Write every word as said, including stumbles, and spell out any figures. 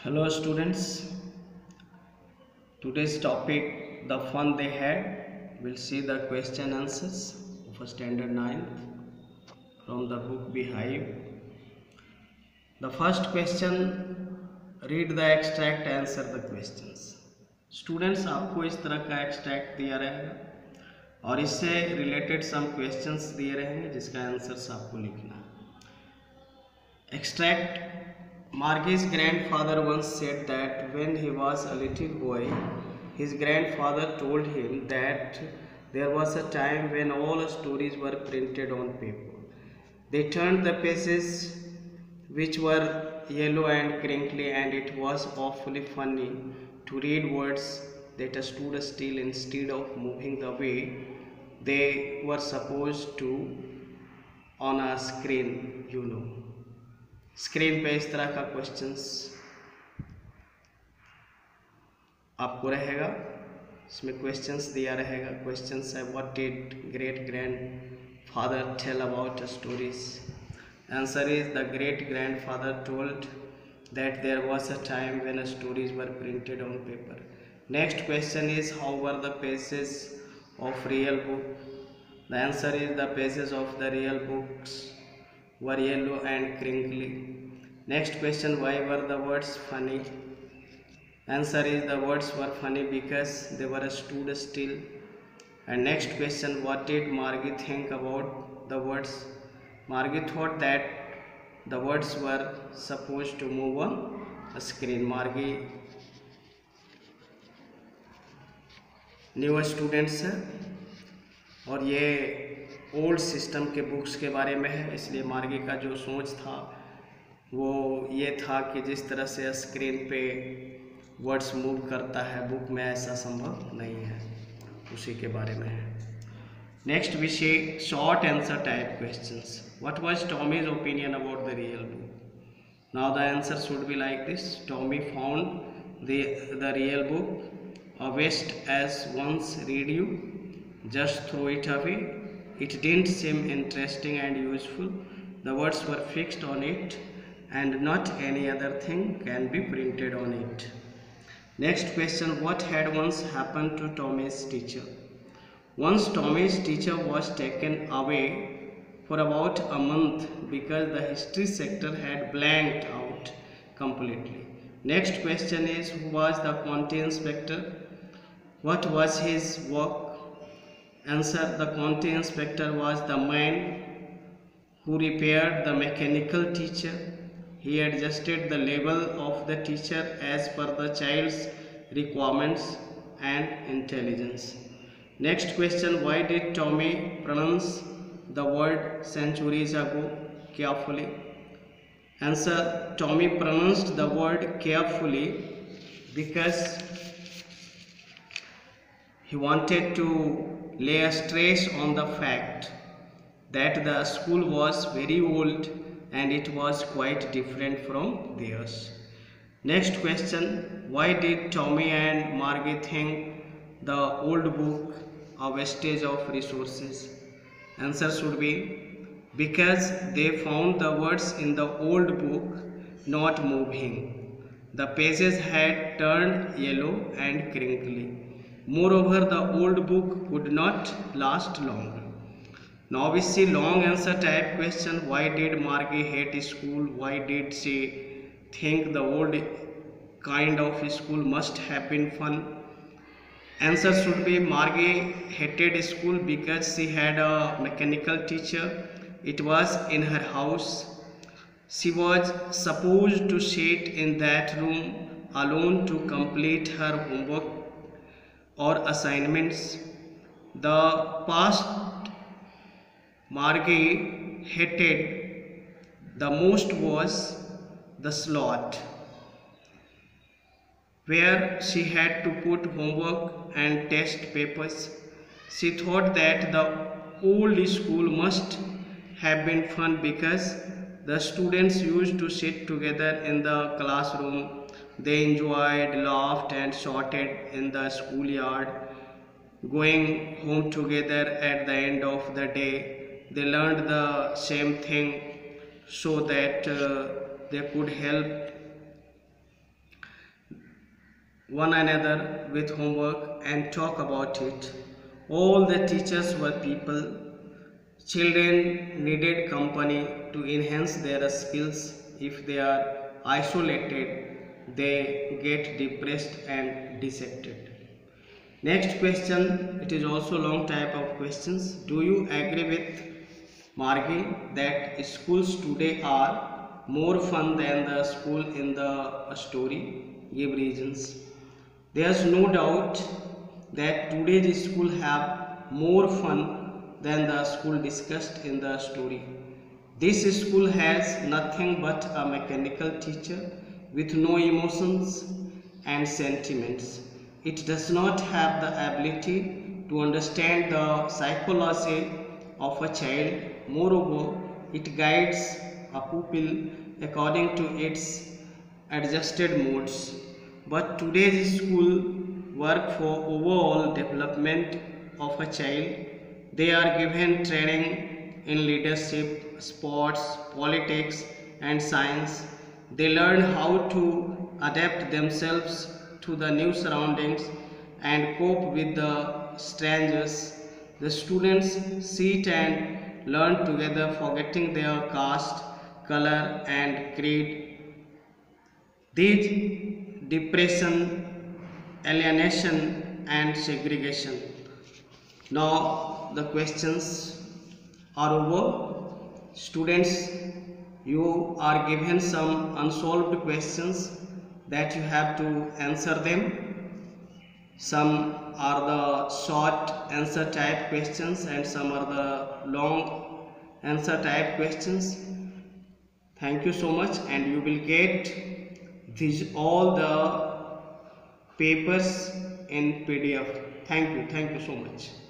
Hello students, today's topic the fun they had. We'll see the question answers of standard ninth from the book Beehive. The first question, read the extract, answer the questions. Students आपको इस तरह का extract दिया रहेगा और इससे related some questions दिए रहेंगे जिसका answers आपको लिखना है. Extract. Margie's grandfather once said that when he was a little boy, his grandfather told him that there was a time when all stories were printed on paper. They turned the pages which were yellow and crinkly, and it was awfully funny to read words that stood still instead of moving the way they were supposed to on a screen, you know. Screen पे इस तरह का questions आपको रहेगा. इसमें questions दिया रहेगा. Questions है what did great grandfather tell about stories. Answer is the great grandfather told that there was a time when stories were printed on paper. Next question is how were the pages of real book. The answer is the pages of the real books were yellow and crinkly. Next question, why were the words funny? Answer is the words were funny because they were stood still. And next question, what did Margie think about the words? Margie thought that the words were supposed to move on a screen. Margie new students है और ये old system के books के बारे में है, इसलिए मार्गी का जो सोच था वो ये था कि जिस तरह से स्क्रीन पे वर्ड्स मूव करता है बुक में ऐसा संभव नहीं है, उसी के बारे में है. नेक्स्ट विषय short answer type questions. What was Tommy's opinion about the real book. Now the answer should be like this. Tommy found the the real book a waste as once read you just throw it away. It didn't seem interesting and useful. The words were fixed on it and not any other thing can be printed on it. Next question, what had once happened to Tommy's teacher? Once Tommy's teacher was taken away for about a month because the history sector had blanked out completely. Next question is, who was the quantity inspector? What was his work? Answer, the quantity inspector was the man who repaired the mechanical teacher. He adjusted the level of the teacher as per the child's requirements and intelligence. Next question, why did Tommy pronounce the word centuries ago carefully? Answer, Tommy pronounced the word carefully because he wanted to lay a stress on the fact that the school was very old and it was quite different from theirs. Next question, why did Tommy and Margie think the old book a wastage of resources? Answer should be because they found the words in the old book not moving. The pages had turned yellow and crinkly. Moreover, the old book could not last long. Now we see long answer type question. Why did Margie hate school? Why did she think the old kind of school must have been fun? Answer should be Margie hated school because she had a mechanical teacher. It was in her house. She was supposed to sit in that room alone to complete her homework or assignments. The past Margie hated the most was the slot where she had to put homework and test papers. She thought that the old school must have been fun because the students used to sit together in the classroom. They enjoyed, laughed and shouted in the schoolyard. Going home together at the end of the day, they learned the same thing so that uh, they could help one another with homework and talk about it. All the teachers were people. Children needed company to enhance their skills. If they are isolated, they get depressed and dejected. Next question, it is also long type of questions. Do you agree with Margie that schools today are more fun than the school in the story? Give reasons. There is no doubt that today's school have more fun than the school discussed in the story. This school has nothing but a mechanical teacher with no emotions and sentiments. It does not have the ability to understand the psychology of a child. Moreover, it guides a pupil according to its adjusted modes. But today's school work for overall development of a child. They are given training in leadership, sports, politics and science. They learn how to adapt themselves to the new surroundings and cope with the strangers. The students sit and learn together, forgetting their caste, color and creed. These depression, alienation and segregation. Now the questions are over. Students, you are given some unsolved questions that you have to answer them. Some are the short answer type questions and some are the long answer type questions. Thank you so much, and you will get these all the papers in P D F. Thank you. Thank you so much.